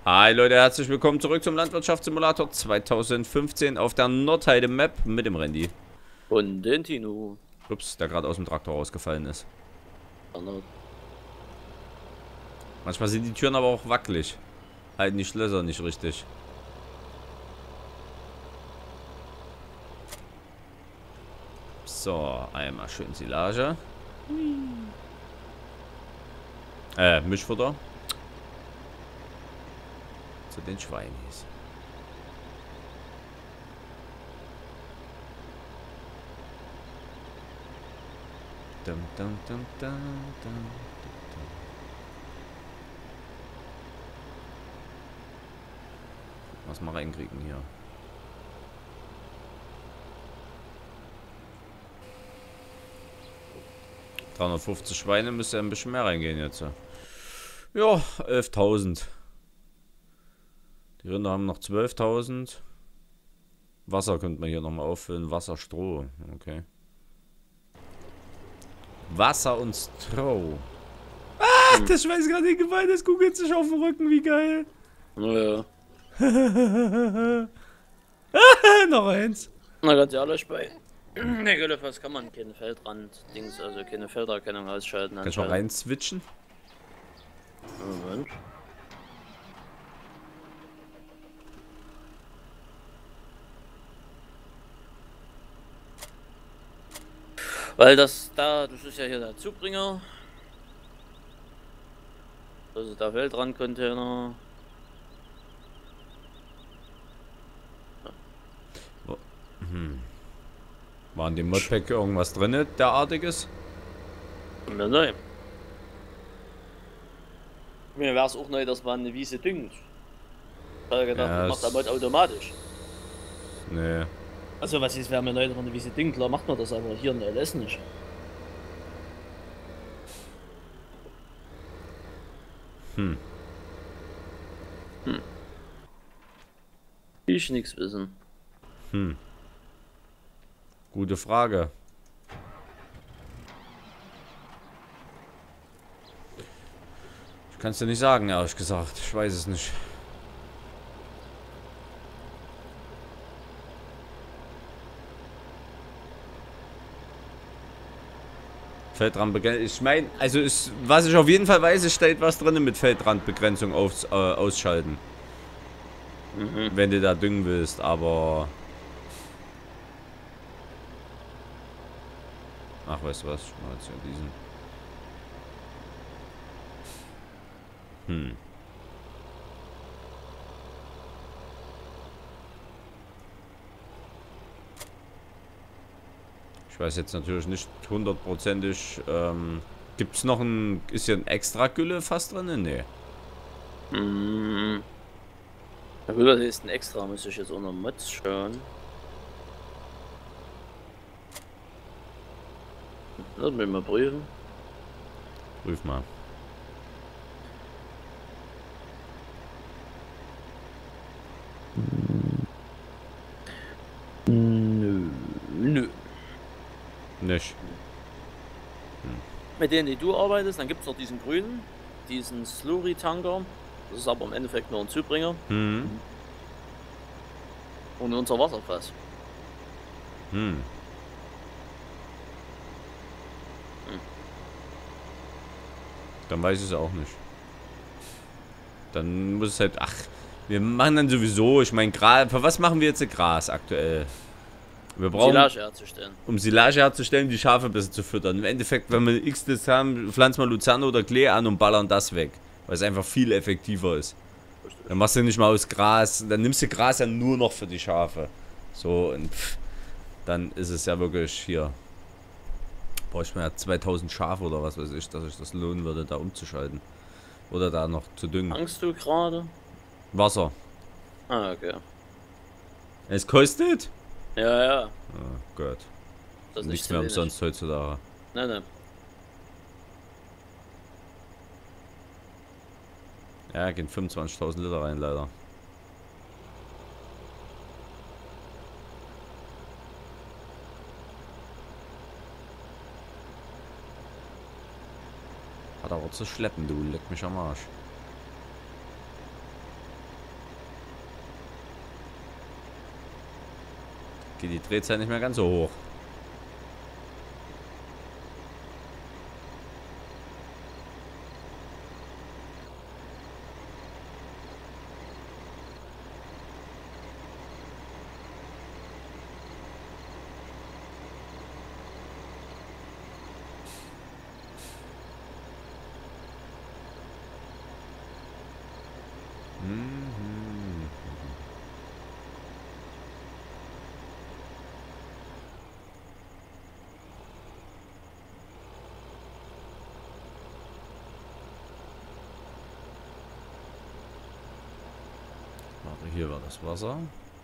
Hi Leute, herzlich willkommen zurück zum Landwirtschaftssimulator 2015 auf der Nordheide Map mit dem Randy. Und den Tino. Ups, der gerade aus dem Traktor rausgefallen ist. Manchmal sind die Türen aber auch wackelig. Halten die Schlösser nicht richtig. So, einmal schön Silage. Mischfutter. Zu den Schweinis. Dum, dum, dum, dum, dum. Was mal reinkriegen hier. $350 Schweine müsste ja ein bisschen mehr reingehen jetzt. Ja, 11.000. Die Rinder haben noch 12.000. Wasser könnte man hier nochmal auffüllen. Wasser, Stroh. Okay. Wasser und Stroh. Ah, das Schwein ist gerade hingefallen. Das googelt sich auf den Rücken. Wie geil. Naja. Noch eins. Na ganz ehrlich, bei Negelöffers kann man keinen Feldrand-Dings, also keine Felderkennung ausschalten. Kannst du mal rein switchen? Moment. Weil das ist ja hier der Zubringer. Das ist der Feldrand-Container. War in dem Modpack irgendwas drin, derartiges? Nein. Mir wäre es auch neu, dass man eine Wiese düngt. Ich habe gedacht, Ja, das macht der Mod automatisch. Nee. Also was ist, wäre mir neu, dass man eine Wiese düngt, klar macht man das, aber hier in der LS nicht. Ich nix wissen. Gute Frage. Ich kann es dir nicht sagen, ehrlich gesagt. Ich weiß es nicht. Feldrandbegrenzung. Ich meine, also ist, was ich auf jeden Fall weiß, es steht was drin mit Feldrandbegrenzung ausschalten. Wenn du da düngen willst, aber... Ach, weißt du was? Ich mach jetzt ja diesen. Ich weiß jetzt natürlich nicht hundertprozentig. Gibt es noch ein... Ist hier ein extra Gülle fast drin? Nee. Na gut, das ist ein extra, muss ich jetzt unter Mods schauen. Lass mich mal prüfen. Prüf mal. Nö. Nicht. Mit denen, die du arbeitest, dann gibt es noch diesen grünen, diesen Slurry-Tanker. Das ist aber im Endeffekt nur ein Zubringer. Und unser Wasserfass. Dann weiß ich es auch nicht. Dann muss es halt... Ach, wir machen dann sowieso... Ich meine, für was machen wir jetzt Gras aktuell? Wir brauchen... Silage herzustellen. Um Silage herzustellen, die Schafe besser zu füttern. Im Endeffekt, wenn wir X-List haben, pflanzen wir Luzerne oder Klee an und ballern das weg. Weil es einfach viel effektiver ist. Dann machst du nicht mal aus Gras... Dann nimmst du Gras ja nur noch für die Schafe. So, und dann ist es ja wirklich hier... Bräuchte man ja 2000 Schafe oder was weiß ich, dass ich das lohnen würde, da umzuschalten. Oder da noch zu düngen. Angst du gerade? Wasser. Ah, okay. Es kostet? Ja, ja. Oh Gott. Das ist Nichts nicht mehr so wenig. umsonst heutzutage. Nein. Ja, gehen 25.000 Liter rein, leider. Hat aber zu schleppen, du. Leck mich am Arsch. geht die Drehzahl nicht mehr ganz so hoch. Warte, hier war das Wasser.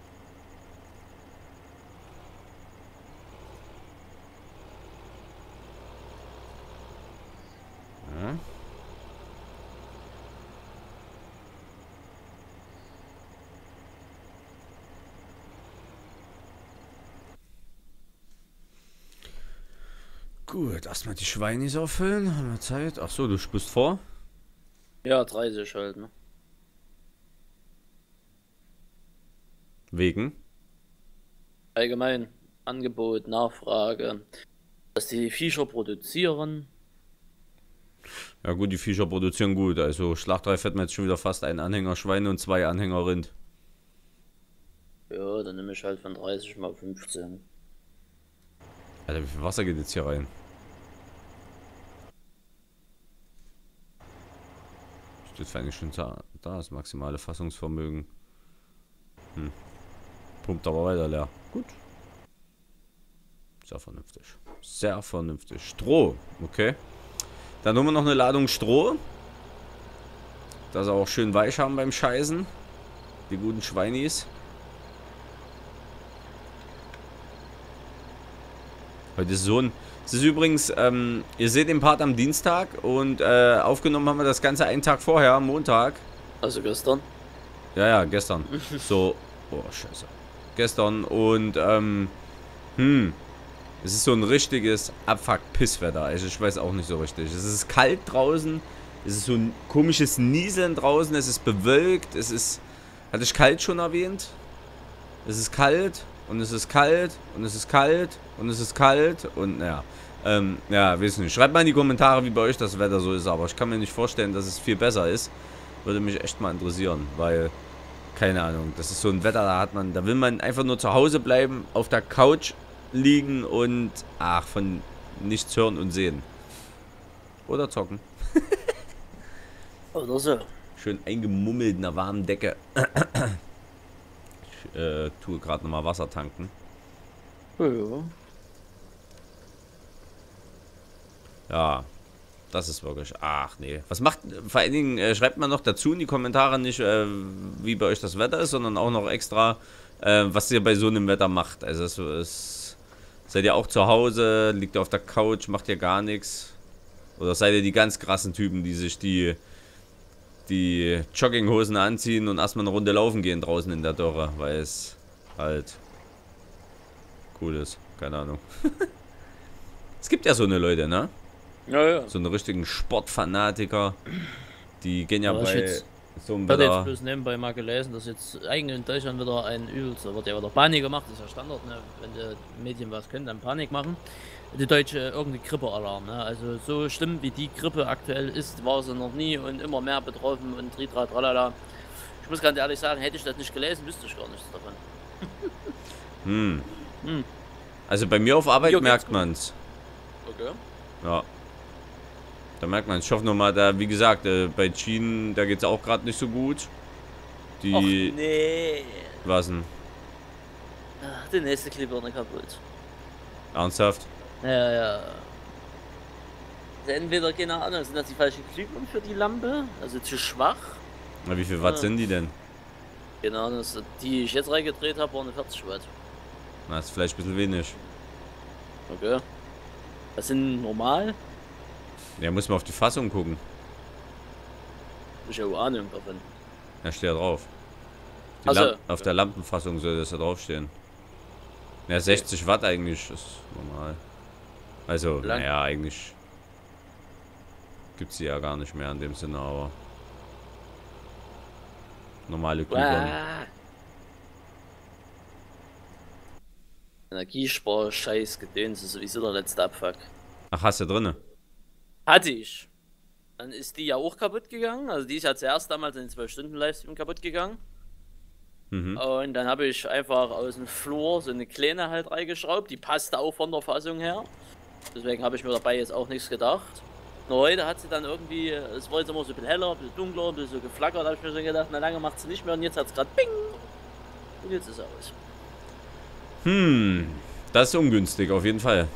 Ja. Gut, erstmal die Schweinis auffüllen. Haben wir Zeit? Ach so, du spürst vor? Ja, 30 halt, ne? Wegen? Allgemein Angebot, Nachfrage, dass die Viecher produzieren. Ja gut, die Viecher produzieren gut. Also Schlachtreif hätten wir jetzt schon wieder fast einen Anhänger Schweine und 2 Anhänger Rind. Ja, dann nehme ich halt von 30 mal 15. Alter, wie viel Wasser geht jetzt hier rein? Steht eigentlich schon da, das maximale Fassungsvermögen. Pumpt aber weiter leer. Gut. Sehr vernünftig. Sehr vernünftig. Stroh. Okay. Dann holen wir noch eine Ladung Stroh. Dass sie auch schön weich haben beim Scheißen. Die guten Schweinis. Heute ist so ein... Es ist übrigens, ihr seht den Part am Dienstag und aufgenommen haben wir das Ganze einen Tag vorher, am Montag. Also gestern? Ja, gestern. So, oh, scheiße. Gestern und, es ist so ein richtiges Abfuck-Pisswetter. Also ich weiß auch nicht so richtig. Es ist kalt draußen, es ist so ein komisches Nieseln draußen, es ist bewölkt, es ist, hatte ich kalt schon erwähnt? Es ist kalt und es ist kalt und es ist kalt und es ist kalt und ja. Ja, weiß nicht. Schreibt mal in die Kommentare, wie bei euch das Wetter so ist, aber ich kann mir nicht vorstellen, dass es viel besser ist. Würde mich echt mal interessieren, weil, keine Ahnung, das ist so ein Wetter, da will man einfach nur zu Hause bleiben, auf der Couch liegen und, ach, von nichts hören und sehen. Oder zocken. Oder so. Schön eingemummelt in einer warmen Decke. Ich tue gerade nochmal Wasser tanken. Ja. Ja, das ist wirklich... Ach nee. Was macht... Vor allen Dingen schreibt man noch dazu in die Kommentare nicht, wie bei euch das Wetter ist, sondern auch noch extra, was ihr bei so einem Wetter macht. Also seid ihr auch zu Hause, liegt ihr auf der Couch, macht ihr gar nichts? Oder seid ihr die ganz krassen Typen, die sich die Jogginghosen anziehen und erstmal eine Runde laufen gehen draußen in der Dörre, weil es halt cool ist. Keine Ahnung. Es gibt ja so eine Leute, ne? Ja. So eine richtigen Sportfanatiker. Die gehen ja Aber bei so einem Ich hatte jetzt Wetter. bloß nebenbei mal gelesen, dass jetzt eigentlich in Deutschland wieder ein übelster, wird ja wieder Panik gemacht, das ist ja Standard, ne? Wenn die Medien was können, dann Panik machen. Die deutsche irgendwie Grippealarm, ne? Also so schlimm wie die Grippe aktuell ist, war sie noch nie und immer mehr betroffen und tralala. Ich muss ganz ehrlich sagen, hätte ich das nicht gelesen, wüsste ich gar nichts davon. Also bei mir auf Arbeit Hier merkt geht's man's. Okay. Ja. Da merkt man, ich hoffe nochmal, da, wie gesagt, bei Jean, da geht's auch gerade nicht so gut. Die. Och, nee. Was denn? Ach, die nächste Glühbirne kaputt. Ernsthaft? Ja. Also entweder, keine Ahnung, sind das die falschen Glühbirnen für die Lampe? Also zu schwach? Na, wie viel Watt Ja. sind die denn? Keine Ahnung, die ich jetzt reingedreht habe, waren 40 Watt. Na, ist vielleicht ein bisschen wenig. Okay. Das sind normal? Ja, muss man auf die Fassung gucken. Ich habe Ahnung davon. Da steht ja drauf. Die Ach so. Auf der Lampenfassung soll das da draufstehen. Ja, 60 Watt eigentlich ist normal. Also, Lang. naja, eigentlich gibt es sie ja gar nicht mehr in dem Sinne, aber normale Glühbirnen. Energiespar, Scheiß, Gedöns, ist sowieso der letzte Abfuck. Ach, hast du drinne? Hatte ich. Dann ist die ja auch kaputt gegangen. Also die ist ja zuerst damals in den 12-Stunden-Livestream kaputt gegangen. Mhm. Und dann habe ich einfach aus dem Flur so eine kleine halt reingeschraubt. Die passte auch von der Fassung her. Deswegen habe ich mir dabei jetzt auch nichts gedacht. Nur heute hat sie dann irgendwie, es war jetzt immer so ein bisschen heller, ein bisschen dunkler, ein bisschen so geflackert. Da habe ich mir so gedacht, na lange macht sie nicht mehr. Und jetzt hat es gerade Bing. Und jetzt ist sie aus. Das ist ungünstig, auf jeden Fall.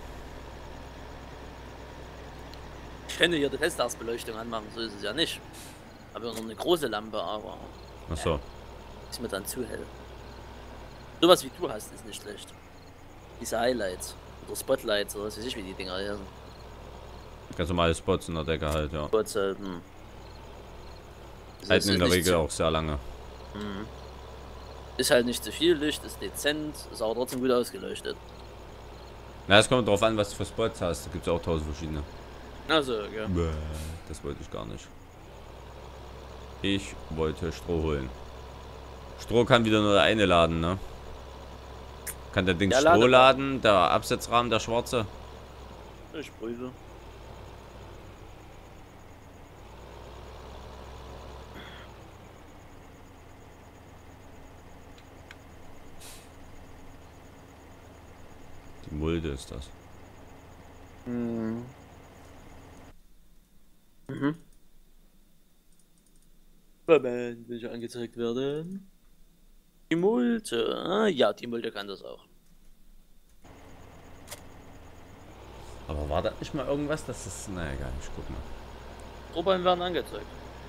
Ich könnte hier die Festtagsbeleuchtung anmachen, so ist es ja nicht. Habe ja noch eine große Lampe, aber Ach so. ist mir dann zu hell. Sowas wie du hast, ist nicht schlecht. Diese Highlights oder Spotlights oder was weiß ich, wie die Dinger hier sind. Ganz normale Spots in der Decke halt, ja. Spots halt, Halten in der Regel auch sehr lange. Ist halt nicht zu viel Licht, ist dezent, ist aber trotzdem gut ausgeleuchtet. Na, es kommt drauf an, was du für Spots hast. Da gibt es auch 1000 verschiedene. Also, ja. Das wollte ich gar nicht. Ich wollte Stroh holen. Stroh kann wieder nur der eine laden, ne? Kann der Ding Der Stroh Ladewagen. laden, der Absetzrahmen, der schwarze? Ich prüfe. Die Mulde ist das. Mhm. Moment, will ich angezeigt werden? Die Multe. Ah, ja, die Multe kann das auch. Aber war das nicht mal irgendwas, dass das... Na egal, ich guck mal. Strohballen werden angezeigt.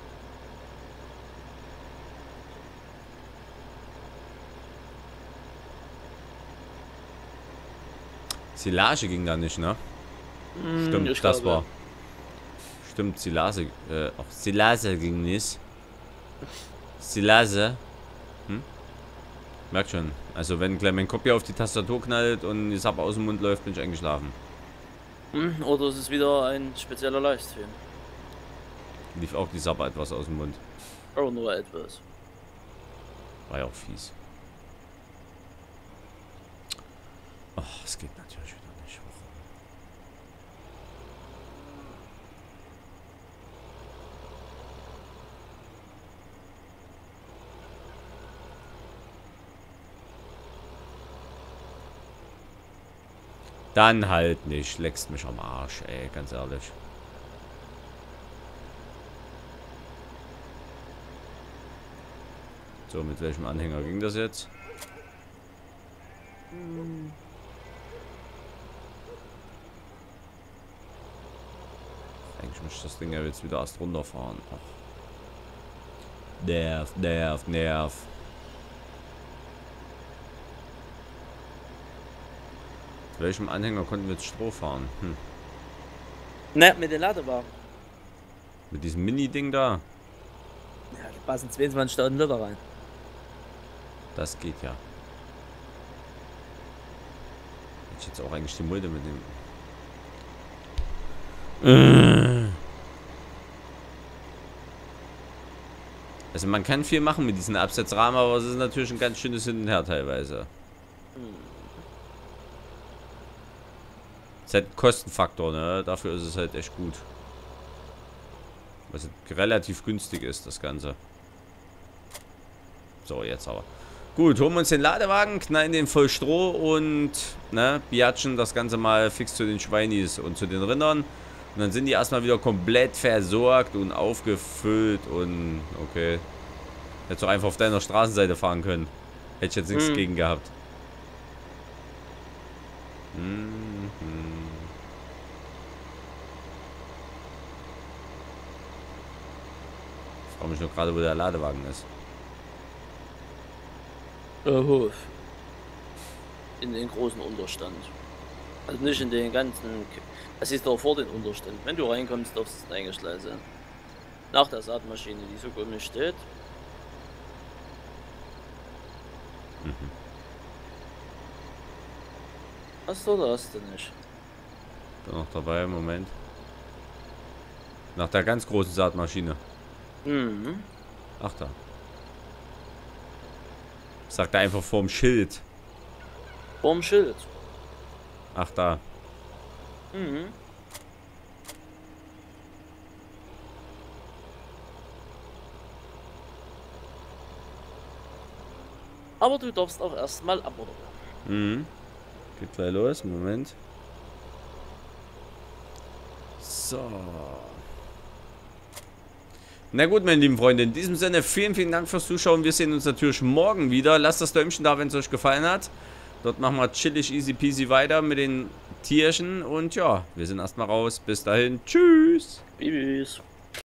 Silage ging da nicht, ne? Stimmt, ich das glaube. war... Stimmt, Silage... auch Silage ging nicht. Silage. Merkt schon. Also wenn gleich mein Kopf hier auf die Tastatur knallt und die Sache aus dem Mund läuft, bin ich eingeschlafen. Oder es ist wieder ein spezieller Livestream. Lief auch die Sache etwas aus dem Mund. Oder nur etwas. War ja auch fies. Oh, es geht natürlich wieder nicht. Dann halt nicht. Leckst mich am Arsch, ey, ganz ehrlich. So, mit welchem Anhänger ging das jetzt? Eigentlich muss ich das Ding ja jetzt wieder erst runterfahren. Ach. Nerv, nerv, nerv. Mit welchem Anhänger konnten wir jetzt Stroh fahren? Ne, mit den Ladewagen. Mit diesem Mini-Ding da? Ja, da passen 22.000 Liter rein. Das geht ja. Hätte ich jetzt auch eigentlich die Mulde mitnehmen. Also man kann viel machen mit diesen Absetzrahmen, aber es ist natürlich ein ganz schönes Hin und Her teilweise. Es ist halt ein Kostenfaktor, ne? Dafür ist es halt echt gut. Weil es relativ günstig ist, das Ganze. So, jetzt aber. Gut, holen wir uns den Ladewagen, knallen den voll Stroh und ne, biatschen das Ganze mal fix zu den Schweinis und zu den Rindern. Und dann sind die erstmal wieder komplett versorgt und aufgefüllt und okay. Hättest du einfach auf deiner Straßenseite fahren können. Hätte ich jetzt nichts gegen gehabt. Ich frage mich nur gerade, wo der Ladewagen ist. Hof. In den großen Unterstand. Also nicht in den ganzen... Das ist doch vor den Unterstand. Wenn du reinkommst, darfst du eingeschleift sein. Nach der Saatmaschine, die so komisch steht. Hast du oder hast du nicht? Bin noch dabei, Moment. Nach der ganz großen Saatmaschine. Ach da. Sagt er einfach vorm Schild. Vorm Schild. Ach, da. Mhm. Aber du darfst auch erstmal abmoderieren. Mhm. Geht gleich los. Moment. So. Na gut, meine lieben Freunde, in diesem Sinne vielen, vielen Dank fürs Zuschauen. Wir sehen uns natürlich morgen wieder. Lasst das Däumchen da, wenn es euch gefallen hat. Dort machen wir chillig, easy peasy weiter mit den Tierchen. Und ja, wir sind erstmal raus. Bis dahin. Tschüss. Tschüss.